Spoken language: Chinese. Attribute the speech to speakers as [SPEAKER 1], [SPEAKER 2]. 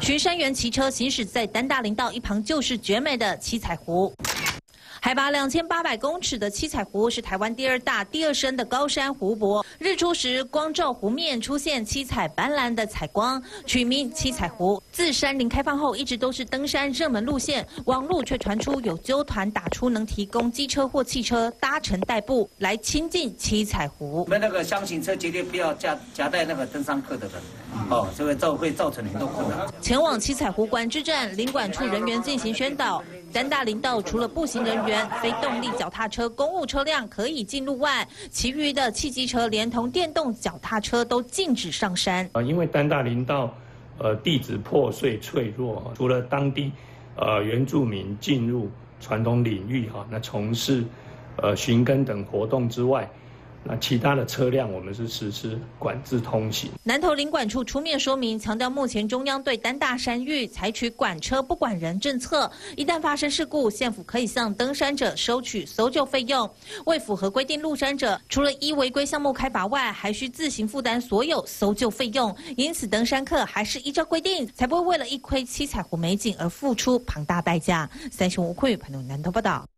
[SPEAKER 1] 巡山员骑车行驶在丹大林道，一旁就是绝美的七彩湖。 海拔2800公尺的七彩湖是台湾第二大、第二深的高山湖泊。日出时，光照湖面出现七彩斑斓的彩光，取名七彩湖。自山林开放后，一直都是登山热门路线。网路却传出有纠团打出能提供机车或汽车搭乘代步来亲近七彩湖。
[SPEAKER 2] 我们那个箱型车绝对不要夹带那个登山客的人，这个会造成很多困难。
[SPEAKER 1] 前往七彩湖管制站，林管处人员进行宣导。 丹大林道除了步行人员、非动力脚踏车、公务车辆可以进入外，其余的汽机车连同电动脚踏车都禁止上山。
[SPEAKER 3] 因为丹大林道地质破碎脆弱，除了当地原住民进入传统领域那从事寻根等活动之外。 那其他的车辆，我们是实施管制通行。
[SPEAKER 1] 南投林管处出面说明，强调目前中央对丹大山域采取管车不管人政策，一旦发生事故，县府可以向登山者收取搜救费用。未符合规定入山者，除了依违规项目开罚外，还需自行负担所有搜救费用。因此，登山客还是依照规定，才不会为了一窥七彩湖美景而付出庞大代价。三新吴坤宇、潘东南投报道。